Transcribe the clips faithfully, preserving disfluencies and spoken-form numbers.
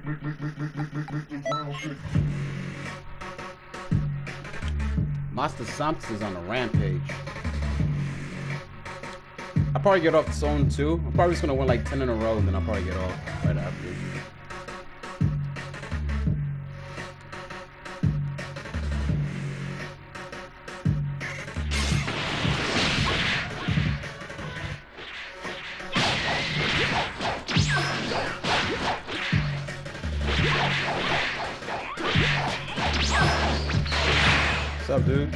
Master Samps is on a rampage. I'll probably get off zone two. I'm probably just gonna win like ten in a row and then I'll probably get off right after. What's up, dude?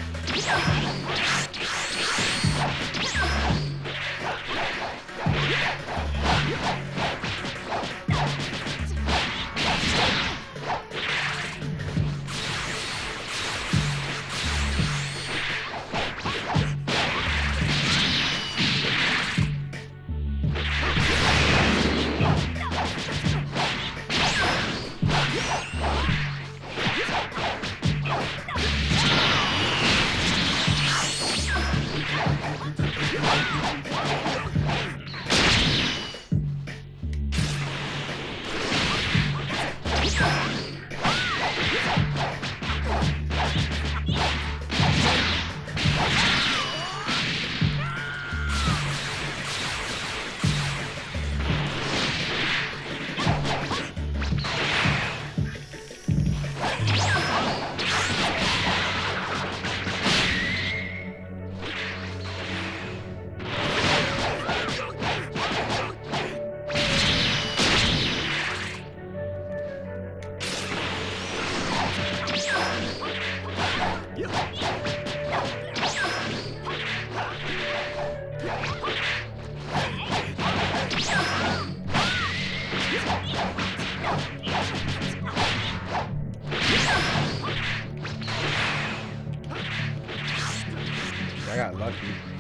I got lucky.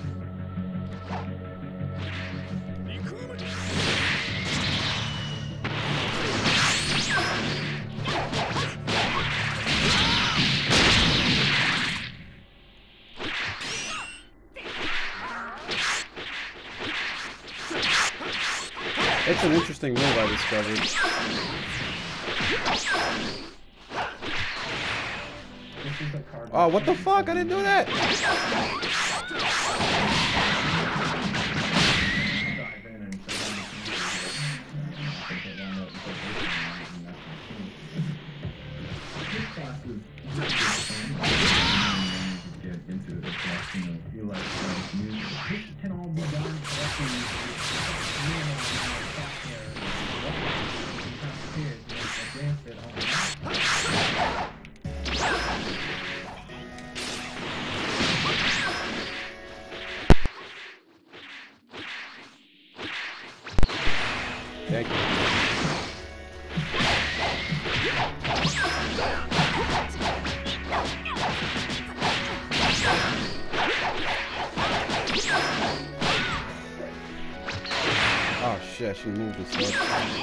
It's an interesting move I discovered. Oh, what the fuck? I didn't do that! Thank you. Oh shit, she moved this stuff.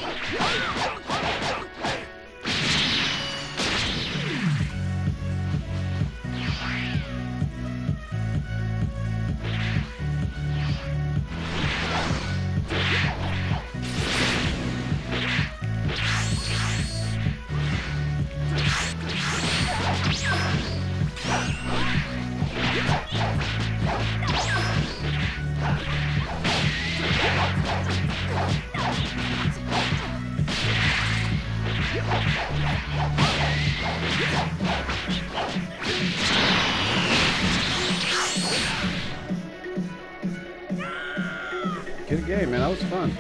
Good game, man. That was fun.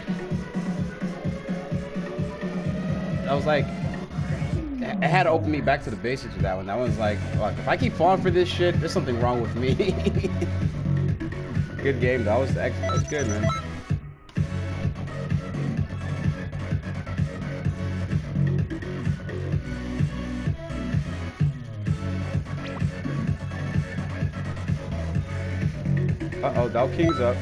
That was like, it had to open me back to the basics with that one. That one's like, like if I keep falling for this shit, there's something wrong with me. Good game. That was that was good, man. Uh oh, Dao King's up.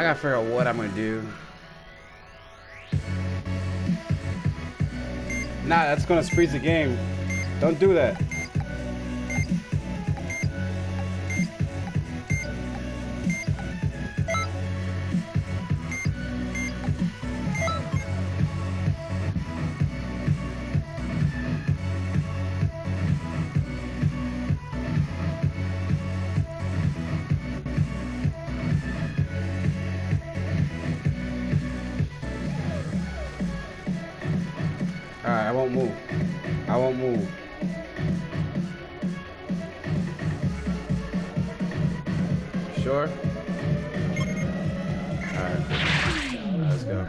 gotta figure out what I'm gonna do. Nah, that's gonna freeze the game. Don't do that. Alright, I won't move. I won't move. Sure? Alright. Let's go.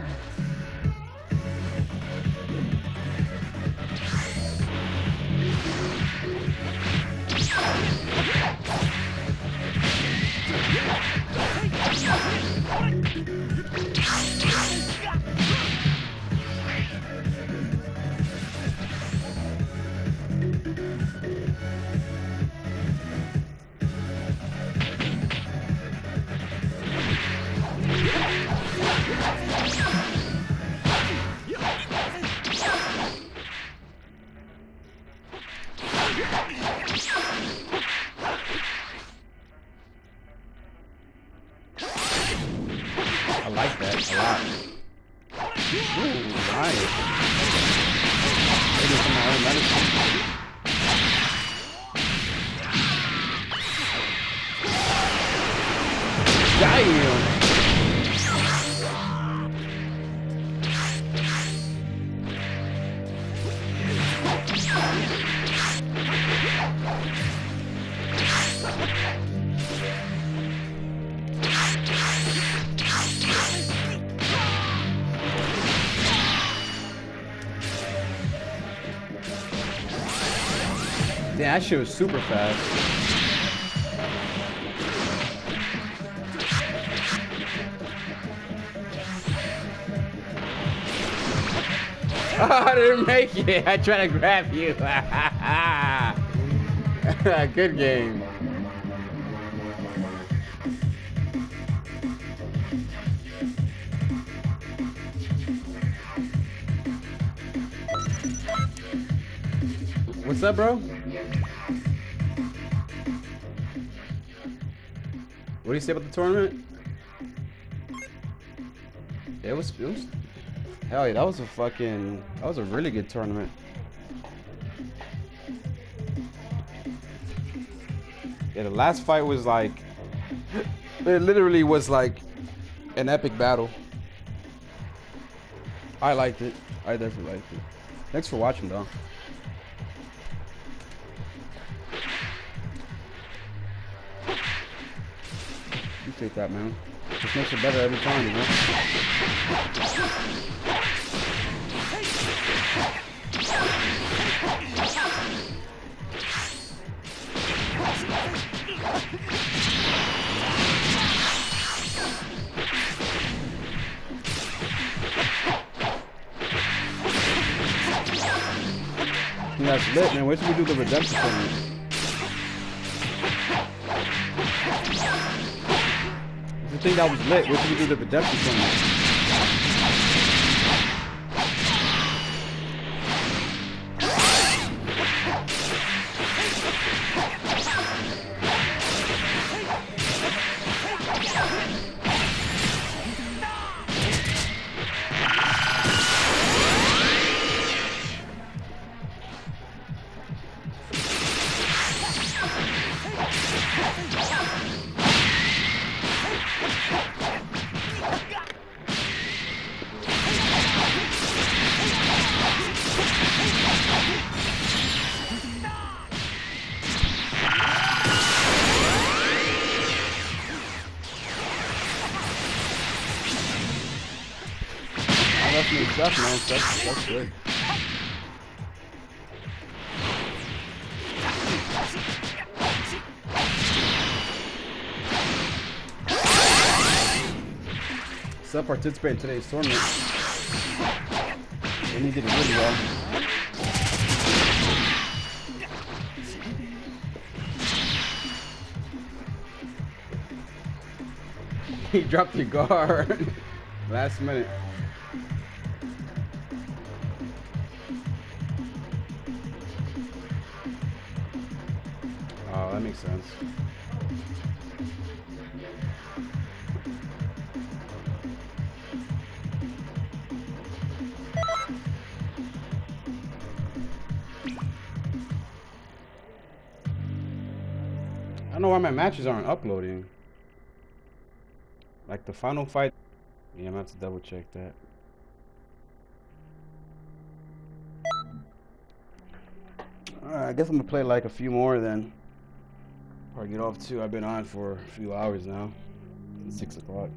I like that a lot. Ooh, nice. Maybe some of my own medicine. Damn. Damn, that shit was super fast. Oh, I didn't make it. I tried to grab you. Good game. What's up, bro? What do you say about the tournament? It was, it was, hell yeah, that was a fucking, that was a really good tournament. Yeah, the last fight was like, it literally was like an epic battle. I liked it. I definitely liked it. Thanks for watching, though. Appreciate that, man. Just makes it better every time, you know? Yeah, that's lit, man. Wait till we do the redemption tournament. I think that was lit. Wait till we do the redemption tournament. That's new stuff, man. That's, that's good. Sub participate in today's tournament. And he did it really well. He dropped your guard. Last minute. Oh, that makes sense. I don't know why my matches aren't uploading. Like the final fight. Yeah, I'm gonna have to double check that. Alright, I guess I'm gonna play like a few more then. Probably get off too. I've been on for a few hours now. It's six o'clock.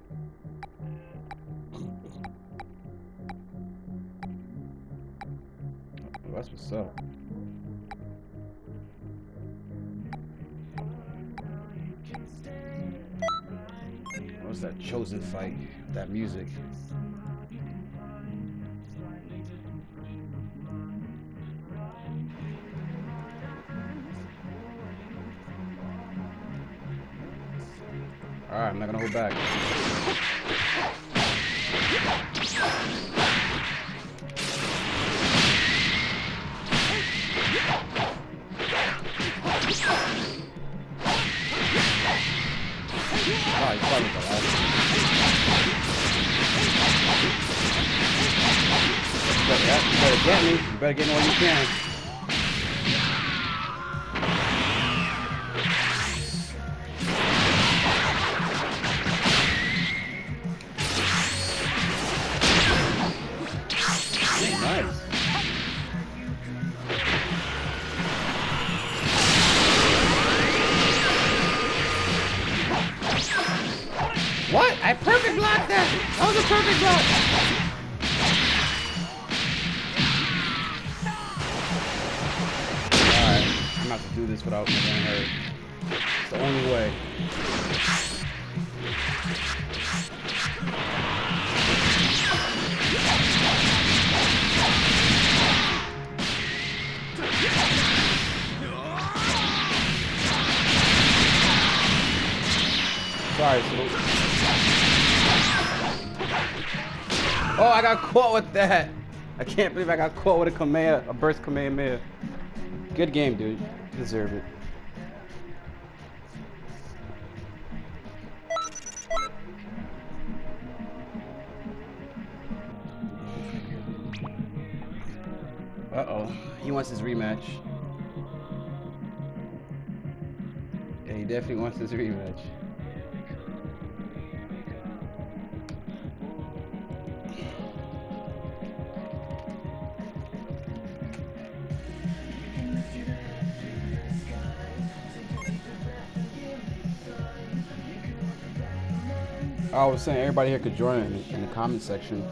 Oh, that's what's up. What's that chosen fight? That music. Alright, I'm not gonna hold back. Alright, probably the last. You better, you better get me. You better get me while you can. Nice. What? I perfect blocked that! That was a perfect block! Alright, I'm about to do this without me getting hurt. It's the only way. Sorry, Salute. Oh, I got caught with that. I can't believe I got caught with a Kamea, a burst Kamehameha. Good game, dude. You deserve it. Uh-oh. He wants his rematch. Yeah, he definitely wants his rematch. I was saying everybody here could join in, in the comment section.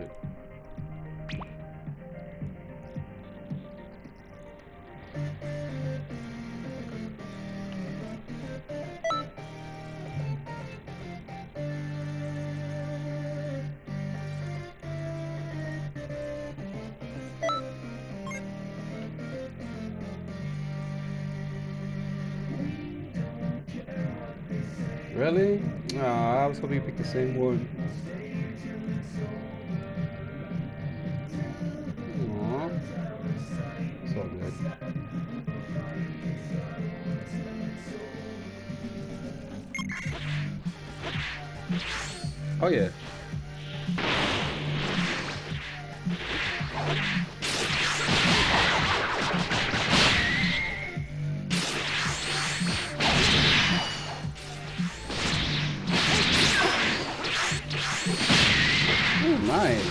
shit. Really? Oh, I was hoping you picked the same one. Aww. It's all good. Oh yeah. Ooh, nice.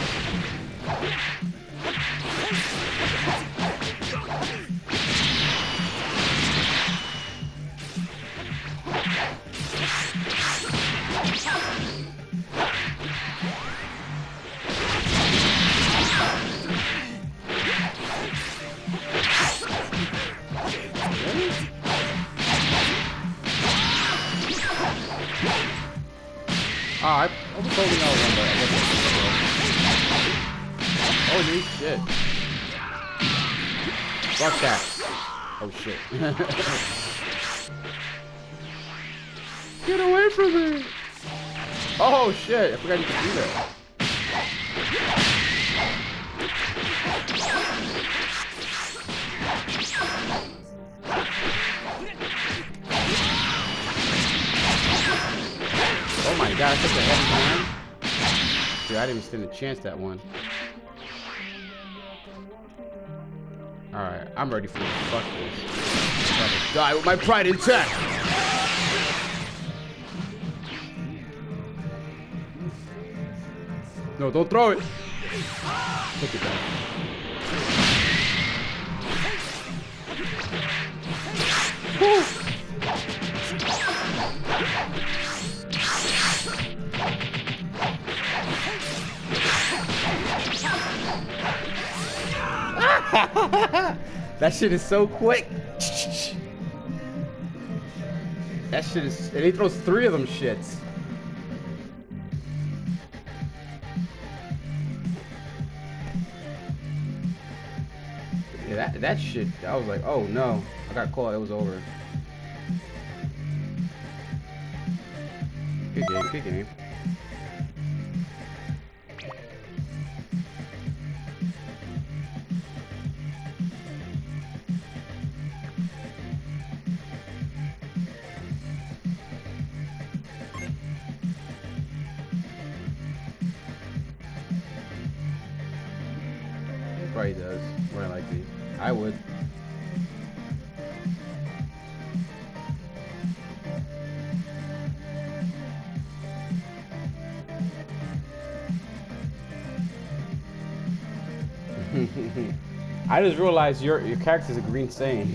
Ah, I, I was holding out one, but I wasn't. Holy shit. Fuck that. Oh shit. Get away from me. Oh shit, I forgot you could do that. Oh my god, that's such a heavy hand. Dude, I didn't even stand a chance that one. Alright, I'm ready for this. Fuck this. I'm about to die with my pride intact! No, don't throw it! Take it back. Woo! That shit is so quick. That shit is, and he throws three of them shits. Yeah, that that shit. I was like, oh no, I got caught. It was over. Good game, good game. Probably does. More than likely. I would. I just realized your your character's a green Saiyan.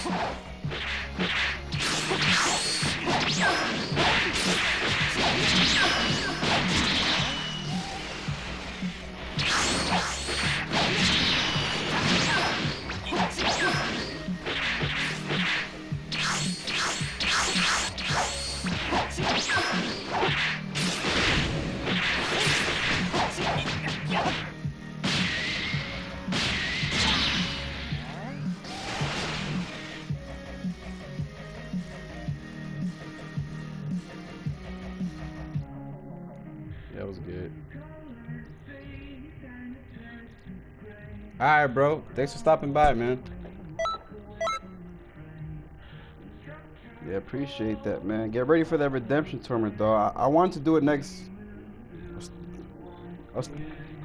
That was good. Alright, bro. Thanks for stopping by, man. Yeah, appreciate that, man. Get ready for that redemption tournament, though. I, I wanted to do it next. I was, I was,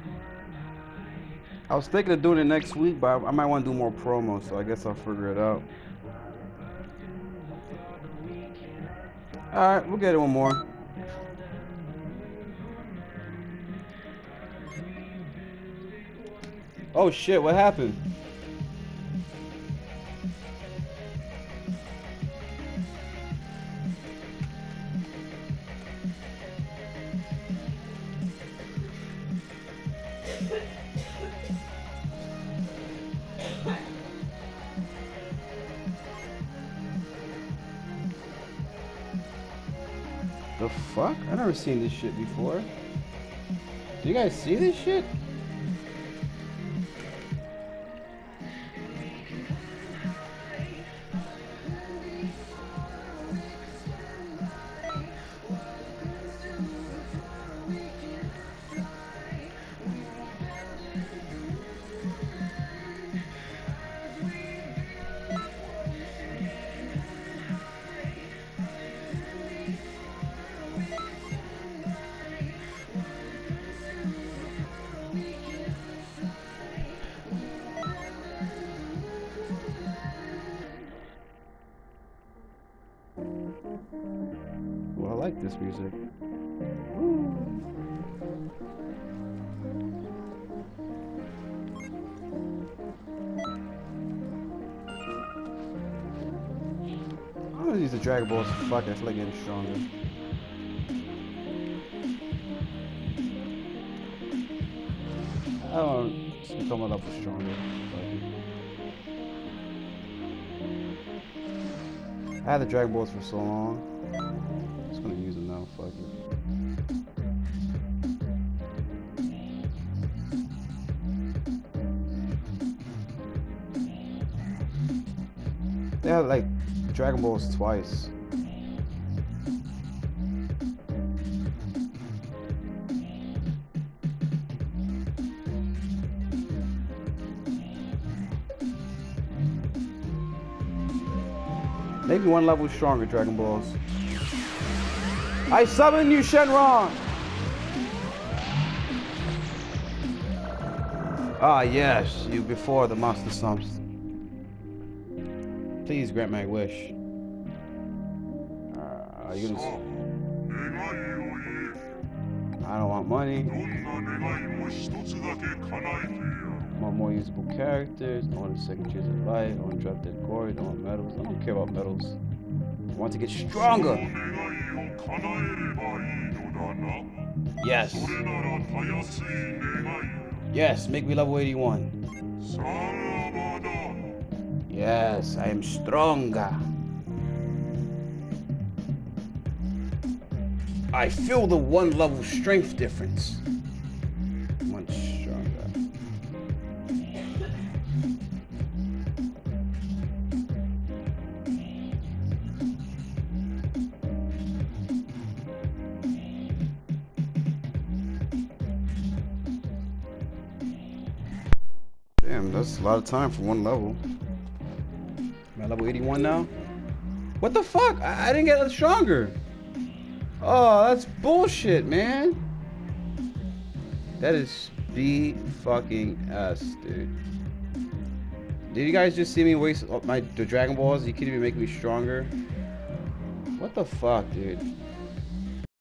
I was thinking of doing it next week, but I, I might want to do more promos, so I guess I'll figure it out. Alright, we'll get it one more. Oh shit, what happened? The fuck? I never seen this shit before. Do you guys see this shit? Well, I like this music. I'm gonna use the Dragon Balls. Fuck it, I feel like getting stronger. I don't just become a level stronger. I had the Dragon Balls for so long. I'm just gonna use them now, fuck it. They had like Dragon Balls twice. Maybe one level stronger, Dragon Balls. I summon you, Shenron! Ah, yes, you before the monster sumps. Please grant my wish. Uh, are you gonna... I don't want money. I want more usable characters. I want the second choose of life. I want drop dead glory. I want medals. I don't care about medals. I want to get stronger. Yes. Yes, make me level eighty-one. Yes, I am stronger. I feel the one level strength difference. Much stronger. Damn, that's a lot of time for one level. Am I level eighty-one now? What the fuck? I, I didn't get stronger. Oh, that's bullshit, man. That is B fucking S, dude. Did you guys just see me waste my the Dragon Balls? You can't even make me stronger. What the fuck, dude?